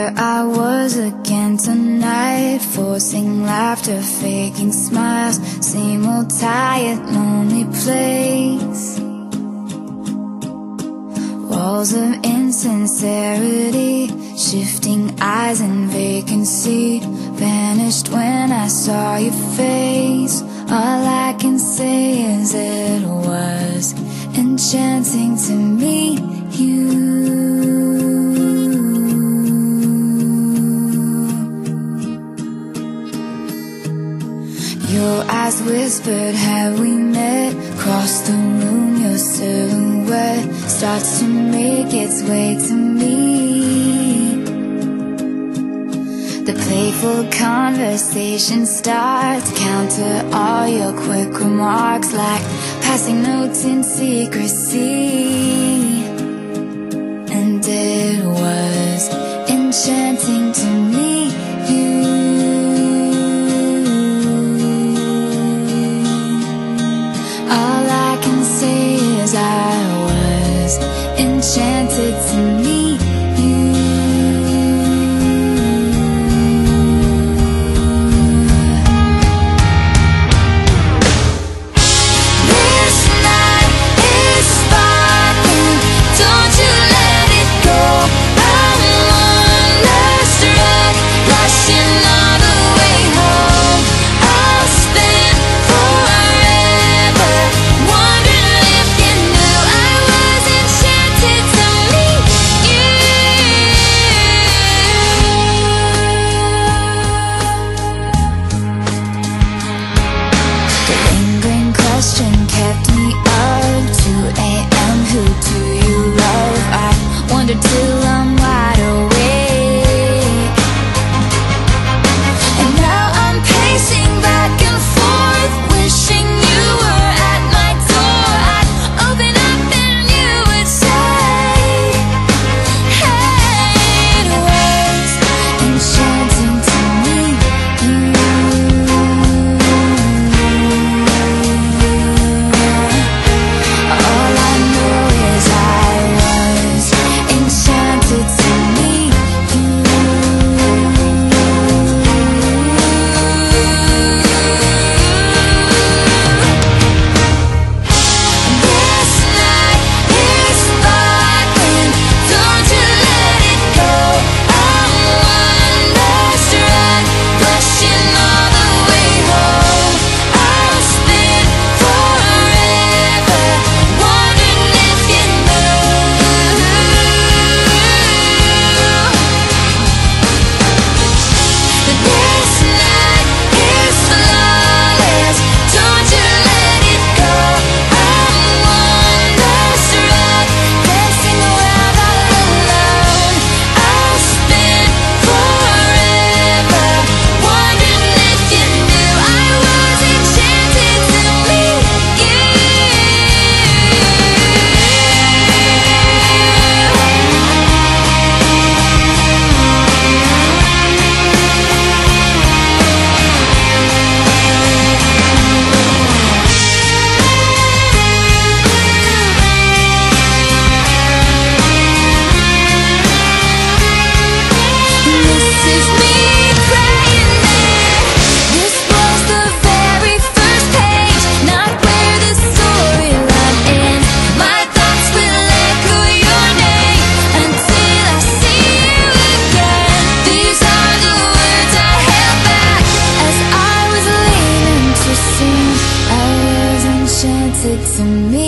There I was again tonight, forcing laughter, faking smiles. Same old tired, lonely place. Walls of insincerity, shifting eyes and vacancy. Vanished when I saw your face. All I can say is it was enchanting to meet you. Your eyes whispered, have we met? Across the room, your silhouette starts to make its way to me. The playful conversation starts, counter all your quick remarks like passing notes in secrecy. And it was enchanting to meet you. All I can say is I was enchanted to meet you. This night is sparkling, don't you let it go. I'm wonderstruck, rushing all the way home. I'll spend forever wondering if you knew I was enchanted to meet you. The lingering question kept me up. 2 a.m. Who do you love? I wondered till I'm wide awake. And now I'm pacing back and forth, wishing you were at my door. I'd open up and you would say, hey, it was enchanting to meet you. All I know is I was enchanted to meet you. This night is sparkling, don't you let it go. I'm wonderstruck, rushing all the way home. I'll spend forever wondering if you knew. This night is flawless, don't you let it go. I'm wonderstruck, dancing around all alone. I'll spend forever wondering if you knew I was enchanted to meet you. This is me crying there. This was the very first page, not where the storyline ends. My thoughts will echo your name until I see you again. These are the words I held back as I was leaving too soon. I was enchanted to meet